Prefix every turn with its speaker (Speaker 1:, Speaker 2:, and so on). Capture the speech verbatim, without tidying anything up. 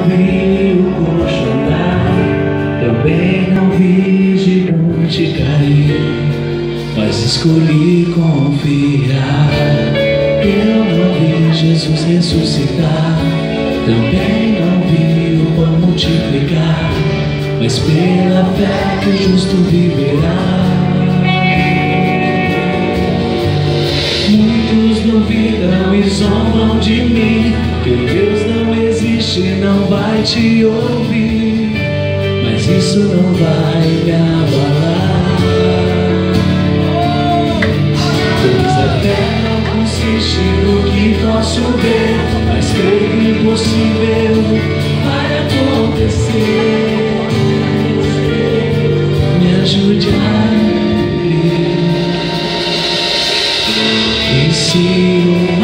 Speaker 1: vi o coxo andar, também não vi gigante cair, mas escolhi confiar. Eu não vi Jesus ressuscitar, também não vi o pão multiplicar, mas pela fé que o justo viverá. Muitos duvidam e zombam de mim, que Deus não existe, não vai te ouvir, mas isso não vai me abalar. Pois a fé não consiste no que posso ver, mas creio que o impossível vai acontecer. Me ajude a crer. E se